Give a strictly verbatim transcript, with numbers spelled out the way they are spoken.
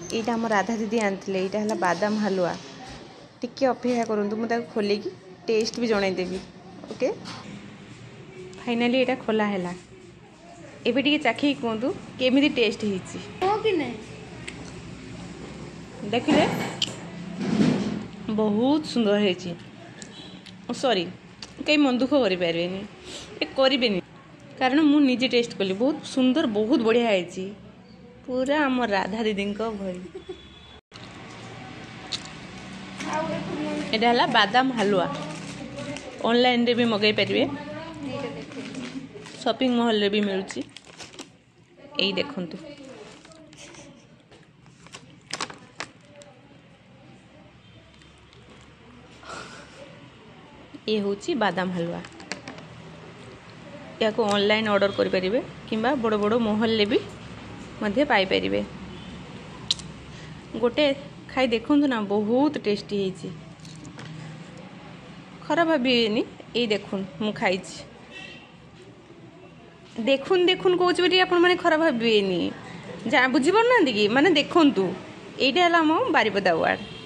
यहाँ आम राधा दीदी आनी यहाँ है बादाम हलवा टिके अपेक्षा करूँ मुझे खोलिकी टेस्ट भी जनईदेवी। ओके फाइनाली यहाँ खोला है एबे टिके चाखी कहतु केमी टेस्ट होती देखिले बहुत सुंदर है। सॉरी कहीं मन दुख करें कारण मु निजे टेस्ट कली बहुत सुंदर बहुत बढ़िया है पूरा आम राधा दीदी भरी। यहाँ है बादाम हलवा ऑनलाइन रे भी मगई पारे शॉपिंग मॉल रे भी मिलूची यही देखंतु ये होची बादाम हलवा या को ऑनलाइन ऑर्डर करि परिबे किंबा बड़ बड़ महल ले भी मध्य पाई परिबे। गोटे खाई देखंतु ना बहुत टेस्टी है खराब भाविनी ये देखुन मु खाई देखुन देखुन कौच बेटी आपण माने खराब भाविनी जा बुझी पारना कि माने देखंतु एटा हला मो बारिपदा वार्ड।